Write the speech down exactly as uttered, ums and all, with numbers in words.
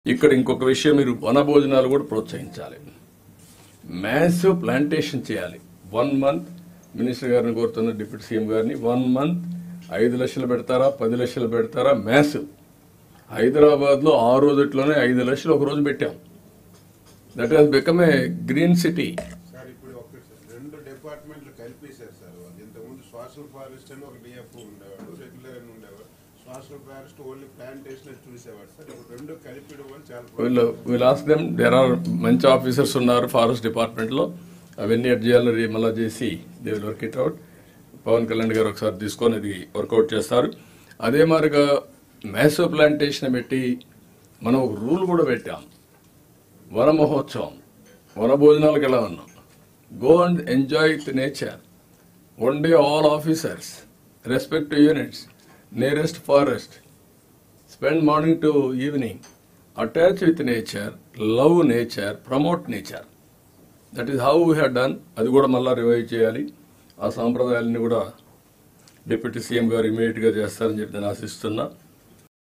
ఇక్కడ ఇంకొక విషయం, మీరు వన భోజనాలు కూడా ప్రోత్సహించాలి. మ్యాసివ్ ప్లాంటేషన్ చేయాలి. వన్ మంత్ మినిస్టర్ గారిని కోరుతున్న, డిప్యూటీ సీఎం గారిని, వన్ మంత్ ఐదు లక్షలు పెడతారా, పది లక్షలు పెడతారా? మ్యాసివ్. హైదరాబాద్లో ఆ రోజుట్లోనే ఐదు లక్షలు ఒక రోజు పెట్టాం. That has become a green city. Sir ఇప్పుడు ఒక రెండు డిపార్ట్మెంట్లు కలిపేశారు సార్. ఇంతకుముందు సోషల్ ఫారెస్ట్ అని ఒక డిఎఫ్ ఉండేవాడు, రెగ్యులర్ అని ఉండేవాడు. సోషల్ ఫారెస్ట్ ఓన్లీ ప్లాంటేషన్ చూసేవాడు సార్. ఇప్పుడు రెండు కలిపి చాలా will ask them. There are మంచి ఆఫీసర్స్ ఉన్నారు ఫారెస్ట్ డిపార్ట్మెంట్లో. అవన్నీ అడ్ చేయాలి, మళ్ళీ చేసి they will work it out. Pawan Kalyan garu ఒకసారి తీసుకొని అది వర్కౌట్ చేస్తారు. అదే మాదిరిగా మ్యాసివ్ ప్లాంటేషన్ పెట్టి మనం ఒక రూల్ కూడా పెట్టాం. వన మహోత్సవం, వన భోజనాలకు ఎలా ఉన్నాం. Go and enjoy with nature. One day all officers, respect units, nearest forest, spend morning to evening, attach with nature, love nature, promote nature. That is how we have done. అది కూడా మళ్ళీ రివైవ్ చేయాలి. ఆ సాంప్రదాయాలని కూడా deputy CM గారు ఇమీడియట్గా చేస్తారని చెప్పి నేను ఆశిస్తున్నా.